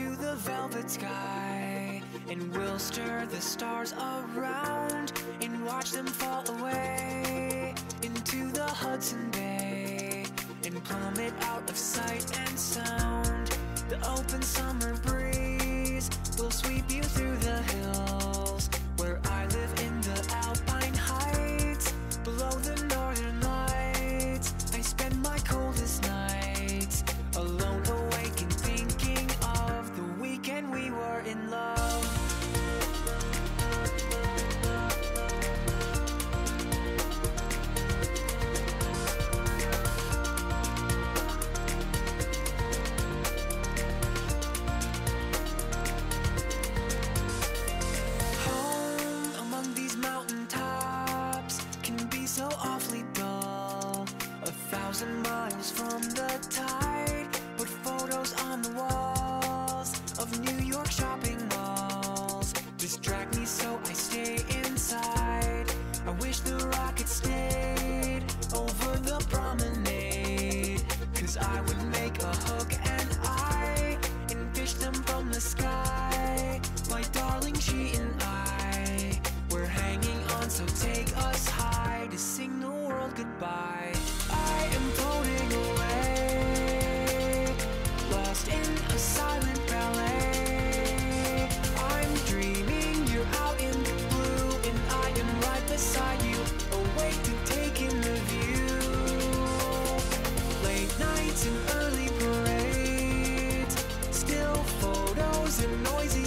into the velvet sky, and we'll stir the stars around and watch them fall away into the Hudson Bay and plummet out of sight and sound. The open summer breeze will sweep you through the hills where I live in the Alpine Heights. Below the northern lights, I spend my coldest nights alone, awake and thinking of the weekend we were in love. So awfully dull, 1,000 miles from the tide. Put photos on the walls of New York shopping malls. Distract me so I stay inside. I wish the rocket stayed over the promenade, 'cause I would make a hook and eye and fish them from the sky. My darling, she and I, we're hanging on, so take us high to sing the world goodbye. I am floating away, lost in a silent ballet. I'm dreaming you're out in the blue, and I am right beside you, awake to take in the view. Late nights and early parades, still photos and noisy